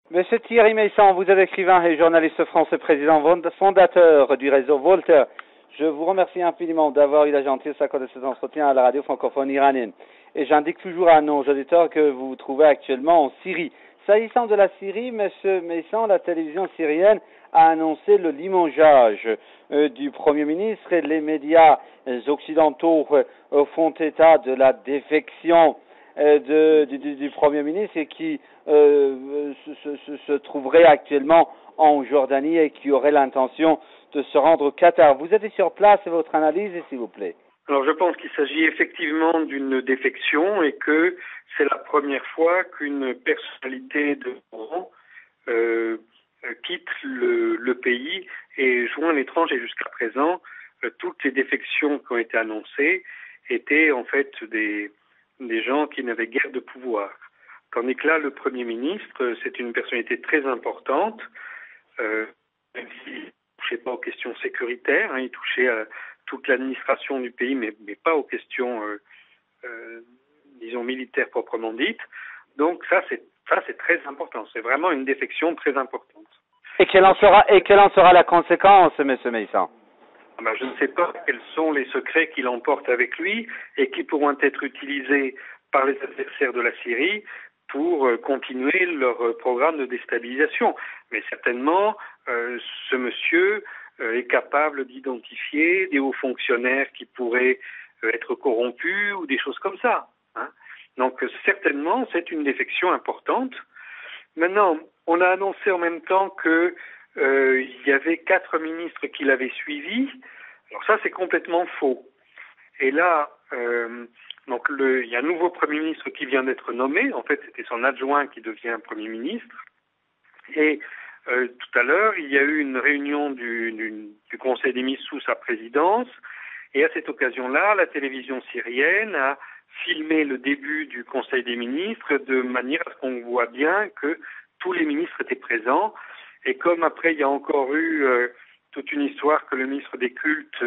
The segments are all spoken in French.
Monsieur Thierry Meyssan, vous êtes écrivain et journaliste français, président fondateur du réseau Voltaire. Je vous remercie infiniment d'avoir eu la gentillesse d'accorder cet entretien à la radio francophone iranienne. Et j'indique toujours à nos auditeurs que vous vous trouvez actuellement en Syrie. S'agissant de la Syrie, monsieur Meyssan, la télévision syrienne a annoncé le limogeage du Premier ministre et les médias occidentaux font état de la défection du Premier ministre et qui se trouverait actuellement en Jordanie et qui aurait l'intention de se rendre au Qatar. Vous êtes sur place et votre analyse, s'il vous plaît. Alors je pense qu'il s'agit effectivement d'une défection et que c'est la première fois qu'une personnalité de rang quitte le pays et joint l'étranger. Jusqu'à présent, toutes les défections qui ont été annoncées étaent en fait des gens qui n'avaient guère de pouvoir. Tandis que là, le Premier ministre, c'est une personnalité très importante, même s'il ne touchait pas aux questions sécuritaires, il touchait à toute l'administration du pays, mais pas aux questions, disons, militaires proprement dites. Donc ça, c'est très important. C'est vraiment une défection très importante. Et quelle en sera la conséquence, M. Meyssan? Je ne sais pas quels sont les secrets qu'il emporte avec lui et qui pourront être utilisés par les adversaires de la Syrie pour continuer leur programme de déstabilisation. Mais certainement, ce monsieur est capable d'identifier des hauts fonctionnaires qui pourraient être corrompus ou des choses comme ça. Donc certainement, c'est une défection importante. Maintenant, on a annoncé en même temps que il y avait 4 ministres qui l'avaient suivi. Alors ça, c'est complètement faux. Et là, il y a un nouveau Premier ministre qui vient d'être nommé. En fait, c'était son adjoint qui devient Premier ministre. Et tout à l'heure, il y a eu une réunion du Conseil des ministres sous sa présidence. Et à cette occasion-là, la télévision syrienne a filmé le début du Conseil des ministres de manière à ce qu'on voit bien que tous les ministres étaient présents. Et comme après, il y a encore eu toute une histoire que le ministre des Cultes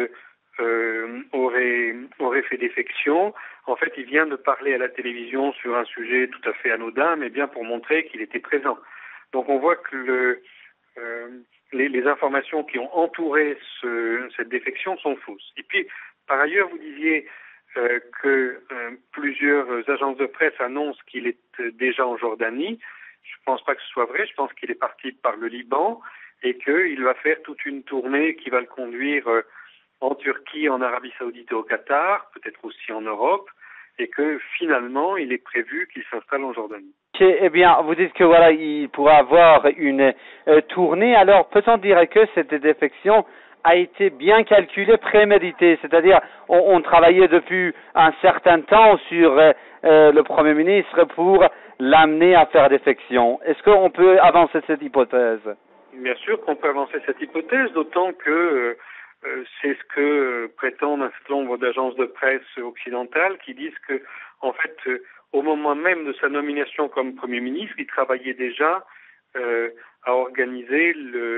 aurait fait défection, en fait, il vient de parler à la télévision sur un sujet tout à fait anodin, mais bien pour montrer qu'il était présent. Donc on voit que les informations qui ont entouré cette défection sont fausses. Et puis, par ailleurs, vous disiez que plusieurs agences de presse annoncent qu'il est déjà en Jordanie. Je ne pense pas que ce soit vrai. Je pense qu'il est parti par le Liban et qu'il va faire toute une tournée qui va le conduire en Turquie, en Arabie Saoudite et au Qatar, peut-être aussi en Europe, et que finalement, il est prévu qu'il s'installe en Jordanie. Eh bien, vous dites que voilà, il pourra avoir une tournée. Alors, peut-on dire que cette défection a été bien calculée, préméditée, c'est-à-dire on travaillait depuis un certain temps sur le Premier ministre pour l'amener à faire défection. Est-ce qu'on peut avancer cette hypothèse? Bien sûr qu'on peut avancer cette hypothèse, d'autant que c'est ce que prétendent un certain nombre d'agences de presse occidentales qui disent que, en fait, au moment même de sa nomination comme Premier ministre, il travaillait déjà à organiser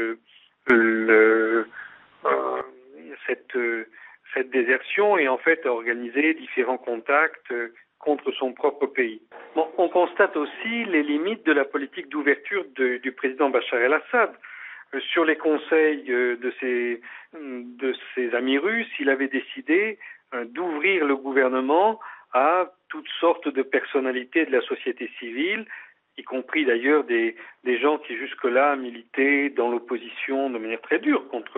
cette désertion et en fait à organiser différents contacts contre son propre pays. Bon, on constate aussi les limites de la politique d'ouverture du président Bachar el-Assad. Sur les conseils de ses amis russes, il avait décidé d'ouvrir le gouvernement à toutes sortes de personnalités de la société civile, y compris d'ailleurs des gens qui jusque-là militaient dans l'opposition de manière très dure contre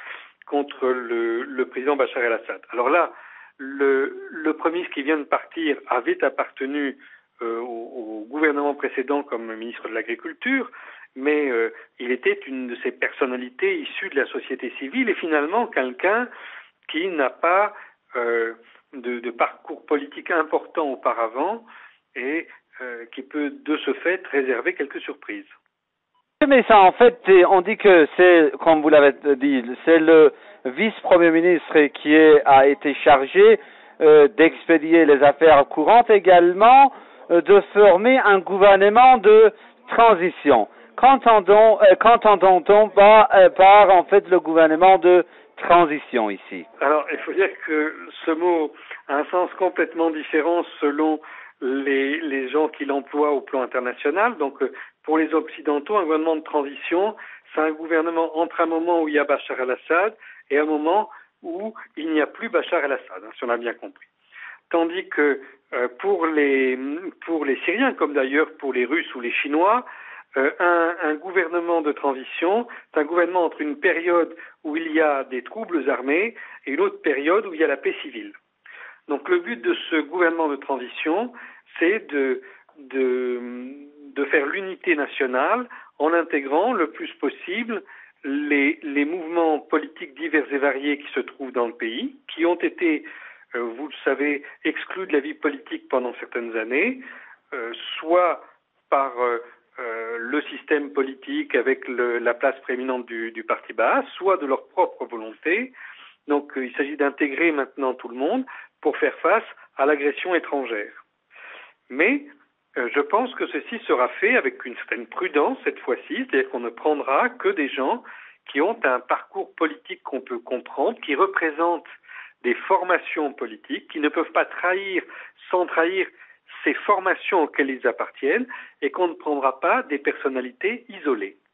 le président Bachar el-Assad. Alors là, le Premier ministre qui vient de partir avait appartenu au gouvernement précédent comme ministre de l'Agriculture, mais il était une de ces personnalités issues de la société civile et finalement quelqu'un qui n'a pas de parcours politique important auparavant et qui peut de ce fait réserver quelques surprises. Mais ça, en fait, on dit que c'est, comme vous l'avez dit, c'est le vice-premier ministre qui a été chargé d'expédier les affaires courantes, également de former un gouvernement de transition. Qu'entendons-on par en fait le gouvernement de transition ici? Alors, il faut dire que ce mot a un sens complètement différent selon les gens qui l'emploient au plan international. Donc, Pour les Occidentaux, un gouvernement de transition, c'est un gouvernement entre un moment où il y a Bachar el-Assad et un moment où il n'y a plus Bachar el-Assad, si on a bien compris. Tandis que pour les Syriens, comme d'ailleurs pour les Russes ou les Chinois, un gouvernement de transition, c'est un gouvernement entre une période où il y a des troubles armés et une autre période où il y a la paix civile. Donc le but de ce gouvernement de transition, c'est de faire l'unité nationale en intégrant le plus possible les mouvements politiques divers et variés qui se trouvent dans le pays, qui ont été, vous le savez, exclus de la vie politique pendant certaines années, soit par le système politique avec la place prééminente du parti Baas, soit de leur propre volonté. Donc il s'agit d'intégrer maintenant tout le monde pour faire face à l'agression étrangère. Mais je pense que ceci sera fait avec une certaine prudence cette fois-ci, c'est-à-dire qu'on ne prendra que des gens qui ont un parcours politique qu'on peut comprendre, qui représentent des formations politiques, qui ne peuvent pas trahir sans trahir ces formations auxquelles ils appartiennent, et qu'on ne prendra pas des personnalités isolées.